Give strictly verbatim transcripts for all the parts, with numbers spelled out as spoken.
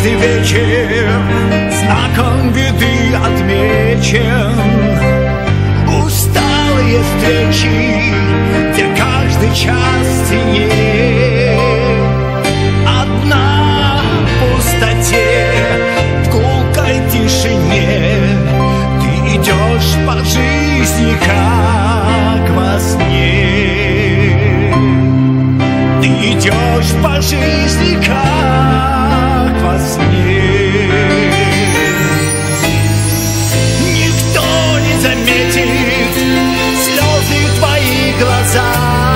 каждый вечер знаком беды отмечен. Усталые встречи, где каждый час теней. Одна в пустоте, в гулкой тишине. Ты идешь по жизни, как во сне. Ты идешь по жизни, как во сне. Никто не заметит слезы в твоих глазах.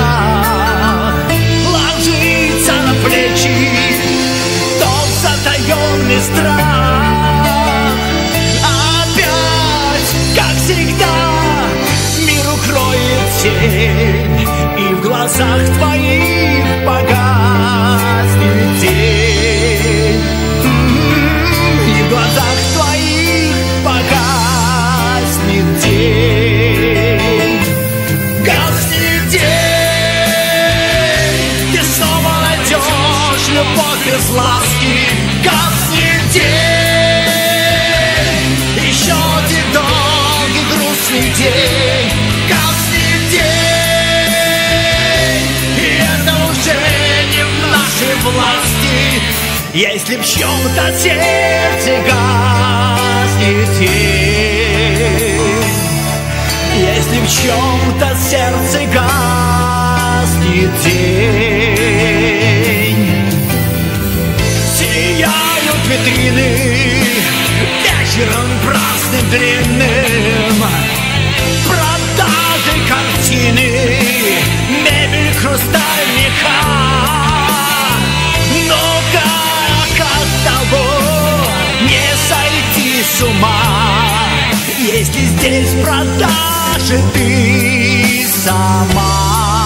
Ложится на плечи тот затаенный страх. Опять, как всегда, мир укроет тень, и в глазах твоих погаснет день. И в глазах твоих погаснет день. Гаснет день. Ты снова найдешь любовь без ласки. Гаснет день. Еще один долгий грустный день. Гаснет день. И это уже не в нашей власти. Если в чьем-то сердце гаснет тень. Если в чьем-то сердце гаснет день. Сияют витрины вечером праздным длинным. Продажи картины, мебель, хрусталь, меха. Но как от того не сойти с ума, если здесь в продаже ты сама.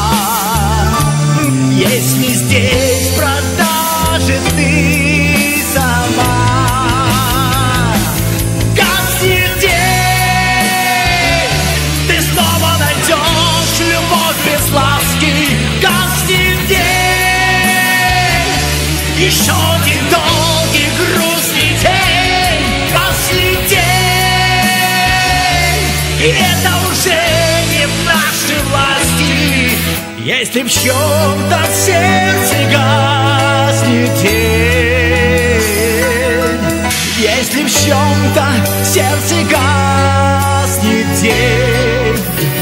Если здесь в продаже ты сама. Гаснет день. Ты снова найдешь любовь без ласки. Гаснет день. Еще один долгий грустный день. Гаснет день. И это уже не в нашей власти. Если в чьем-то сердце гаснет день. Если в чьем-то сердце гаснет день.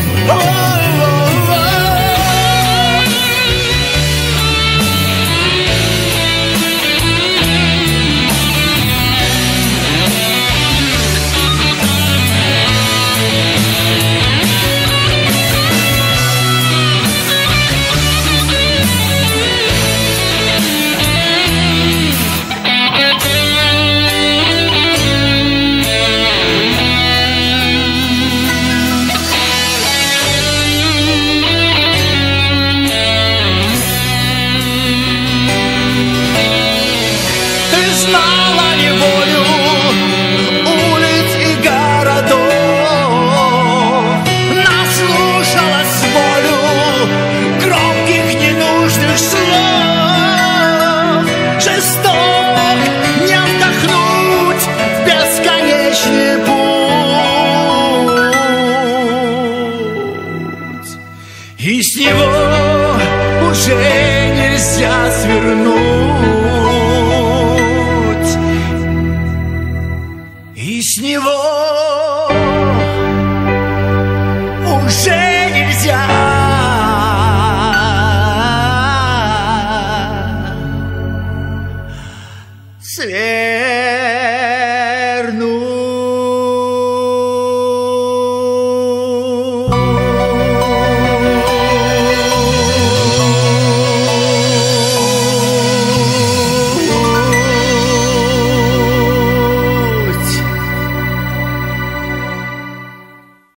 И с него уже нельзя свернуть. И с него уже нельзя свернуть.